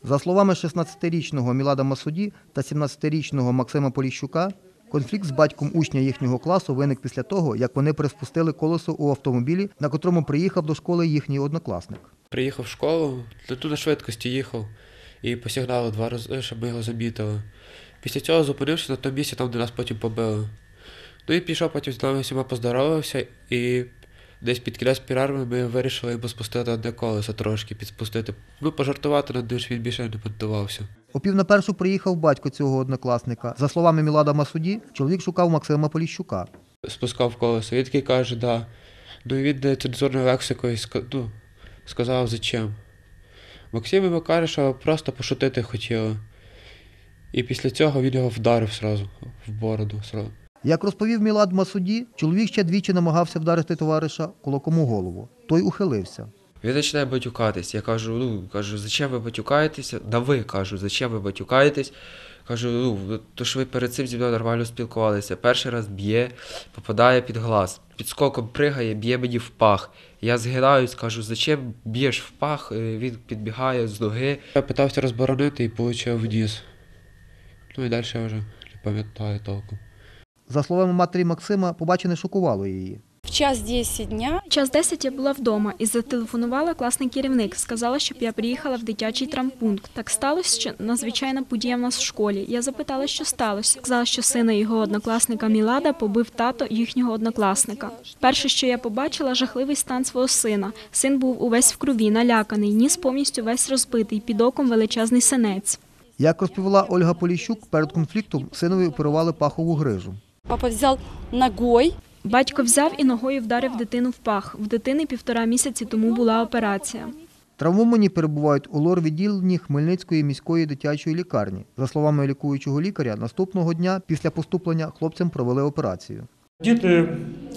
За словами 16-річного Мілада Масуді та 17-річного Максима Поліщука, конфлікт з батьком учня їхнього класу виник після того, як вони приспустили колесо у автомобілі, на котрому приїхав до школи їхній однокласник. Приїхав в школу, тут на швидкості їхав і посигналив 2 рази, щоб ми його замітили. Після цього зупинився на тому місці, там де нас потім побили. Ну і пішов, потім з нами всіма поздоровався і десь під кінець перерви ми вирішили йому спустити одне колесо трошки, підспустити. Ну, пожартувати над ним, що він більше не піддавався. О 12:45 приїхав батько цього однокласника. За словами Мілада Масуді, чоловік шукав Максима Поліщука. Спускав колесо, він такий каже, да. Ну і він нецензурною лексикою сказав, зачем. Максим йому каже, що просто пошутити хотіли. І після цього він його вдарив одразу в бороду. Як розповів Мілад Масуді, чоловік ще двічі намагався вдарити товариша кулаком у голову. Той ухилився. Він починає батюкатись. Я кажу, зачем ви батюкаєтеся? Да ви, кажу, зачем ви батюкаєтесь? Кажу, то ж ви перед цим зі мною нормально спілкувалися. Перший раз б'є, попадає під глаз. Підскоком пригає, б'є мені в пах. Я згинаюсь, кажу, зачем б'єш в пах? Він підбігає з ноги. Я питався розборонити і отримав вниз. Ну і далі я вже не пам'ятаю толком. За словами матері Максима, побачене шокувало її. В час 10 дня. Час 10 я була вдома і зателефонувала класний керівник. Сказала, щоб я приїхала в дитячий травмпункт. Так сталося, що надзвичайна подія в нас в школі. Я запитала, що сталося. Сказала, що сина його однокласника Мілада побив тато їхнього однокласника. Перше, що я побачила, жахливий стан свого сина. Син був увесь в крові, наляканий, ніс повністю весь розбитий, під оком величезний синець. Як розповіла Ольга Поліщук, перед конфліктом синові оперували пахову грижу. Папа взяв ногою. Батько взяв і ногою вдарив дитину в пах. В дитини 1,5 місяці тому була операція. Травмовані перебувають у лор-відділенні Хмельницької міської дитячої лікарні. За словами лікуючого лікаря, наступного дня після поступлення хлопцям провели операцію. Діти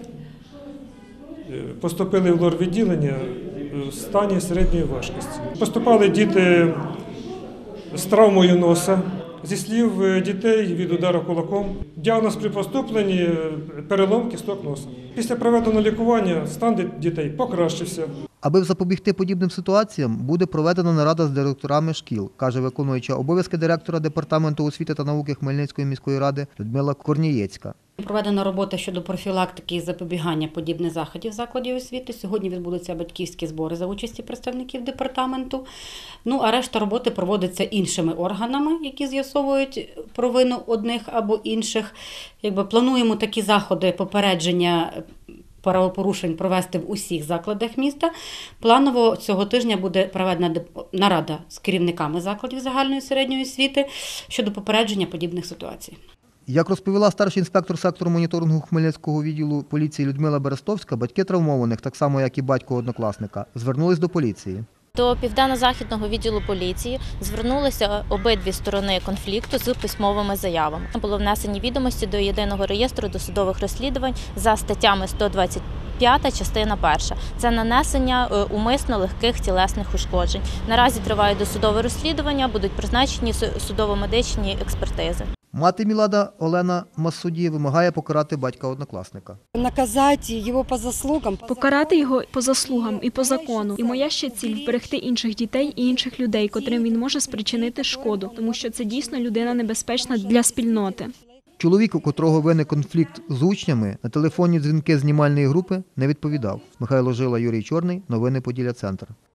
поступили в лор-відділення в стані середньої важкості. Поступали діти з травмою носа. Зі слів дітей від удару кулаком, діагноз при поступленні – перелом кісток носа. Після проведеного лікування стан дітей покращився. Аби запобігти подібним ситуаціям, буде проведена нарада з директорами шкіл, каже виконуюча обов'язки директора Департаменту освіти та науки Хмельницької міської ради Людмила Корнієцька. Проведена робота щодо профілактики і запобігання подібних заходів закладів освіти. Сьогодні відбудуться батьківські збори за участі представників департаменту. Ну, а решта роботи проводиться іншими органами, які з'ясовують провину одних або інших. Плануємо такі заходи попередження правопорушень провести в усіх закладах міста. Планово цього тижня буде проведена нарада з керівниками закладів загальної середньої освіти щодо попередження подібних ситуацій. Як розповіла старший інспектор сектору моніторингу Хмельницького відділу поліції Людмила Берестовська, батьки травмованих, так само як і батько однокласника, звернулись до поліції. До Південно-Західного відділу поліції звернулися обидві сторони конфлікту з письмовими заявами. Було внесені відомості до єдиного реєстру досудових розслідувань за статтями 125, частина 1. Це нанесення умисно легких тілесних ушкоджень. Наразі триває досудове розслідування, будуть призначені судово-медичні експертизи. Мати Мілада Олена Масуді вимагає покарати батька однокласника. Наказати його по заслугам. Покарати його по заслугам і по закону. І моя ще ціль – вберегти інших дітей і інших людей, котрим він може спричинити шкоду, тому що це дійсно людина небезпечна для спільноти. Чоловік, у котрого виник конфлікт з учнями, на телефонні дзвінки знімальної групи не відповідав. Михайло Жила, Юрій Чорний. Новини Поділля Центр.